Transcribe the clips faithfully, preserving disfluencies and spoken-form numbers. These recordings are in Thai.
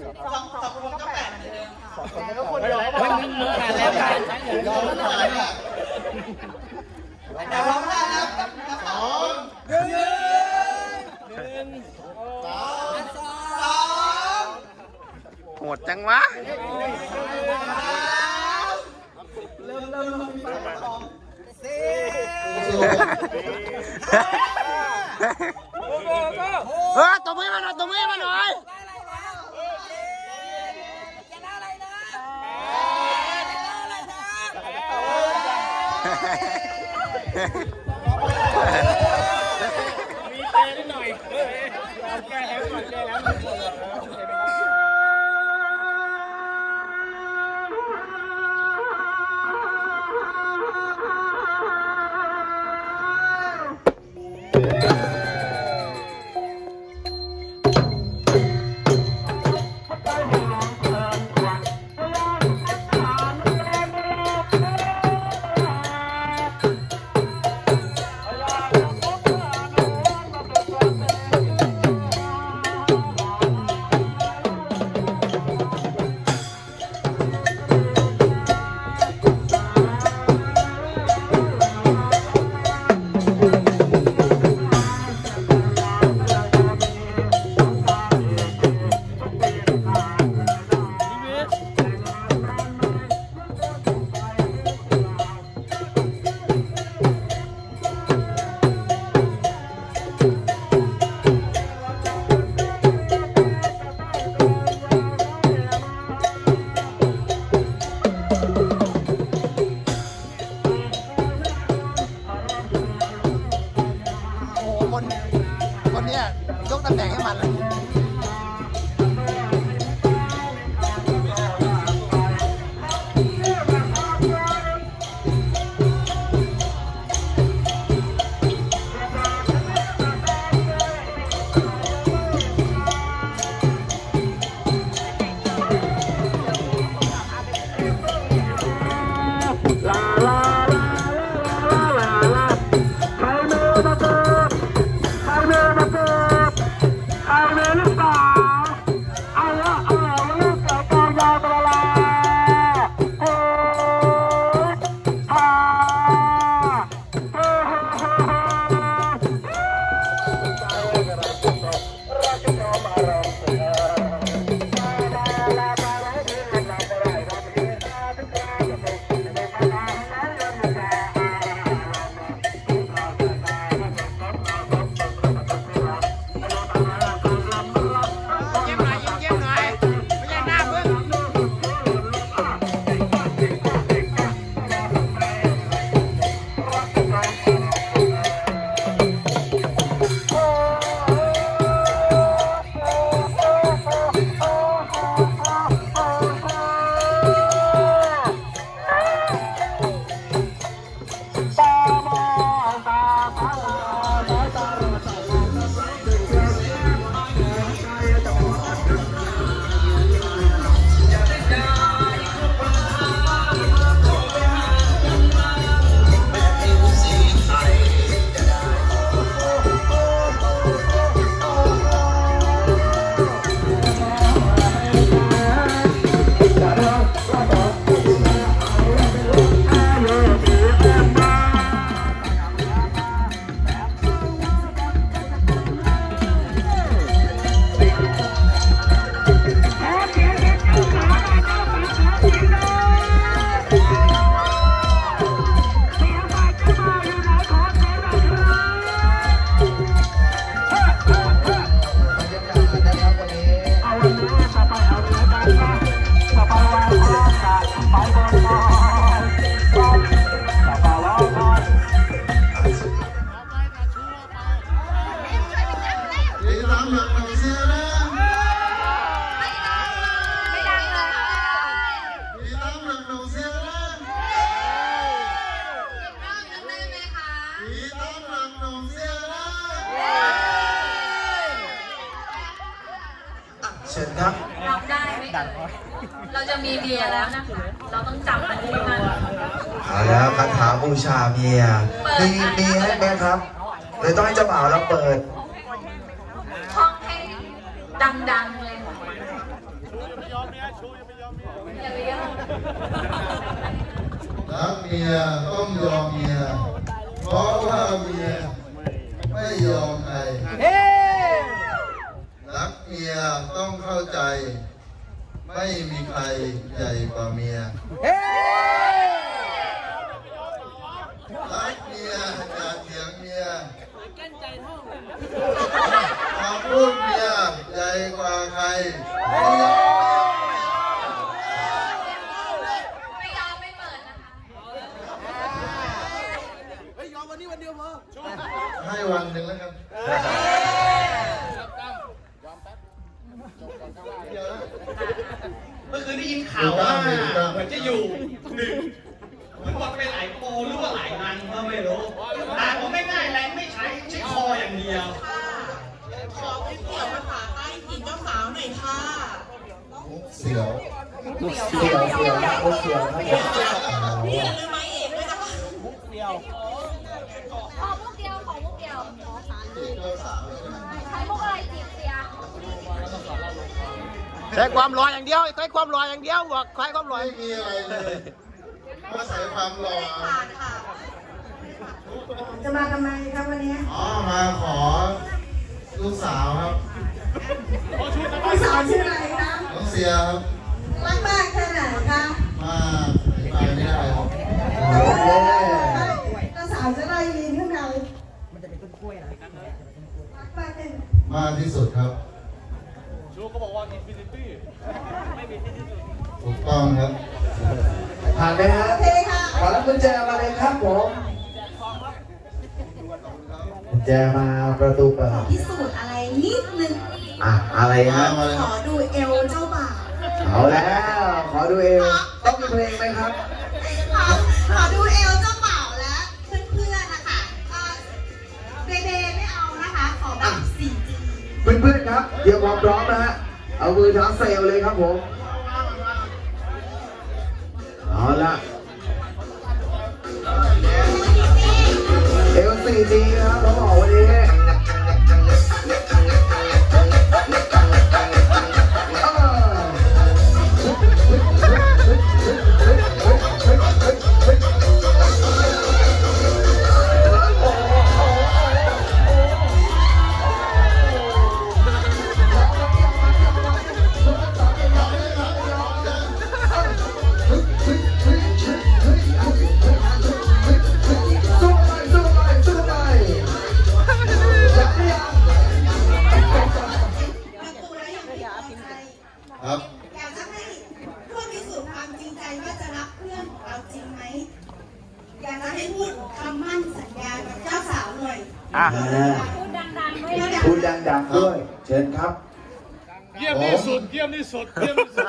สองสองคนก็แปดเหมือนเดิมค่ะแต่ก็คนเฮ้ยมึงมึงอ่านแล้วกันยอมแล้วหน่อยเดี๋ยวร้องได้แล้วสองหนึ่งหนึ่งสองสองโหดจังวะเริ่มเริ่มเริ่มสองสี่เออตบมือมาหน่อยตบมือมาหน่อยมีเตะนิดหน่อยแก้แล้วก่อนแก้แล้วคนนี้ยกตำแหน่งให้มันเลยเชิญครับรับได้ไหมเราจะมีเมียแล้วนะคะเราต้องจับมันให้มันเอาแล้วคาถาบูชาเมียมีมีให้ไหมครับเลยต้องให้เจ้าบ่าวเราเปิดห้องให้ดังๆเลยอย่าเลี้ยงรักเมียต้องยอมเมียเพราะว่าเมียไม่ยอมใครรักเมียต้องเข้าใจไม่มีใครใหญ่กว่าเมียรักเมียอย่าเถียงเมียคำพูดเมียใหญ่กว่าใครไม่ยอมไม่เปิดนะคะให้วันหนึ่งแล้วกันเมื่อคืนได้ยินข่าวว่าเหมือนจะอยู่หนึ่งเหมือนว่าไปหลายโปรหรือว่าหลายนันก็ไม่รู้แต่ผมไม่ง่ายแรงไม่ใช้ใช้คออย่างเดียวขอพี่เสี่ยวมาถามไอ้ทีมเจ้าสาวหน่อยค่ะเสียวลูกเสียวเสียวลูกเสียวพี่อย่าลืมไม้เอกด้วยนะคะมุกเดียวขอมุกเดียวขอมุกเดียวใช้มุกอะไรจีบเสียใช้ความรออย่างเดียวใช้ความรออย่างเดียวบอกใช้ความรอไม่มีอะไรเลยมาใส่ความรอจะมาทำไมครับวันนี้อ๋อมาขอลูกสาวครับลูกสาวชื่ออะไรคะน้องเสียครับรักมากแค่ไหนคะมากไปไม่ได้ครับเจ้าสาวจะไล่ยินข้างในมันจะเป็นต้นกล้วยนะรักมากเป็นมากที่สุดครับชูเขาบอกว่าอินฟินิตี้ไม่มีที่สุดถูกต้องครับผ่านไหมฮะขอรับกุญแจมาเลยครับผมกุญแจมาประตูเปิดพิสูจน์อะไรนิดนึงอ่ะอะไรฮะขอดูเอวเจ้าบ่าวเอาแล้วขอดูเอวต้องมีเพลงไหมครับขอขอดูเอวเจ้าบ่าวและเพื่อนๆนะคะเบเบไม่เอานะคะขอแบบสี่จีเพื่อนๆครับเดี๋ยวความพร้อมนะฮะเอามือเท้าเซลเลยครับผมเอาละเอลซีจีนะครับเขาบอกวันนี้พูดดังๆด้วยเชิญครับเยี่ยมที่สุดเยี่ยมที่สุดเยี่ยมที่สุด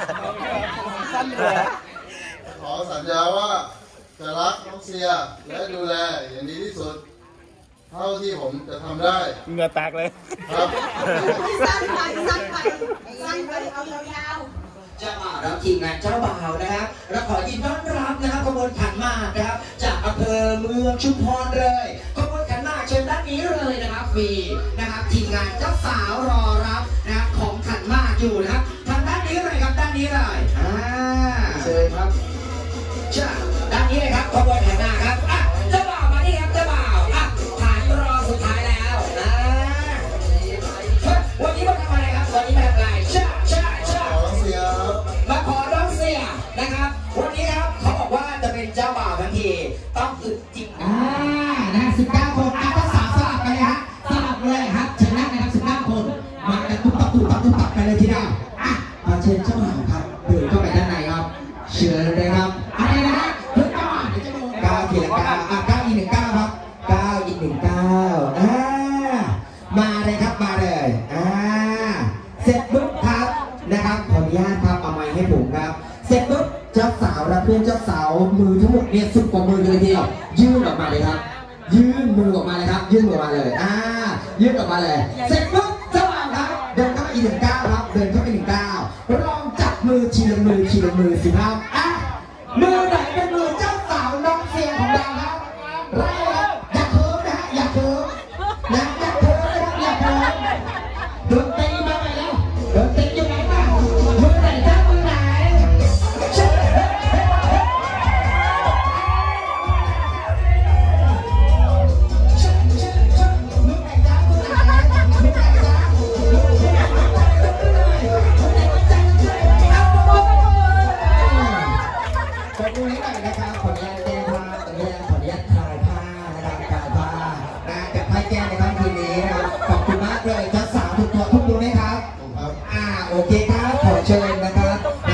ขอสัญญาว่าจะรักน้องเสียและดูแลอย่างดีที่สุดเท่าที่ผมจะทำได้เหงื่อแตกเลยครับสั้นไปสั้นไปสั้นไปเอายาวๆจะมารับทีมงานเจ้าบ่าวนะครับและขอยินดีต้อนรับนะครับขบวนขันหมากนะครับจากอำเภอเมืองชุมพรเลยขบวนขันหมากเชิญด้านนี้เลยนะครับฟรีนะครับทีมงานเจ้าสาวรอรับนะครับของขันหมากอยู่นะครับทางด้านนี้เลยครับด้านนี้เลยอ่าเชิญครับใช่ด้านนี้เลยครับขบวนขันหมากครับอ่ะเจ้าบ่าวมาที่ครับเจ้าบ่าวอ่ะผ่านรอสุดท้ายแล้วอ่าวันนี้มาทำอะไรครับวันนี้มาทำอะไรใช่ใช่ใช่มาขอร้องเสียนะครับวันนี้ครับเขาบอกว่าจะเป็นเจ้าบ่าวทันทีต้องอึดจริงอ่านะสิบเก้าคนอ่ะต้องสาวสลับไปเลยฮะสลับเลยครับเชิญนั่งนะครับสิบเก้าคนมากันตุ๊บตับตุ๊บตับตุ๊บตับไปเลยทีเดียวอ่ะมาเชิญเจ้าบ่าวครับเดินเข้าไปด้านในครับเชิญเลยครับอะไรนะฮะเพื่อนเจ้าบ่าวเดี๋ยวจะดูก้าวทีละก้าวอ่ะก้าวอีกหนึ่งก้าวครับก้าวอีกหนึ่งก้าวอ่ามาเลยครับมาเลยอ่าเสร็จปุ๊บครับนะครับขออนุญาตครับเอาไม้ให้ผมครับเสร็จปุ๊บเจ้าสาวและเพื่อนเจ้าสาวมือทั้งหมดเนี่ยสิบกว่ามือเลยทีเดียวยื่นออกมาเลยครับยื่นมือออกมาเลยครับยื่นมือออกมาเลยอ่ายื่นออกมาเลยเสร็จปุ๊บเจ้าบ่าวครับเดินเข้าไปอีกหนึ่งก้าวครับเดินเข้าไปหนึ่งก้าวลองจับมือทีละมือทีละมือสิครับอ่ะมือไหนเป็นมือเจ้าสาวน้องเสียงของเราครับไล่ครับอย่าเคิร์ฟนะฮะอย่าเคิร์ฟนะอย่าเคิร์ฟนะครับอย่าเคิร์ฟดนตรีมาไปแล้วดนตรีอยู่ไหนบ้างมือไหนเจ้า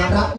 รับ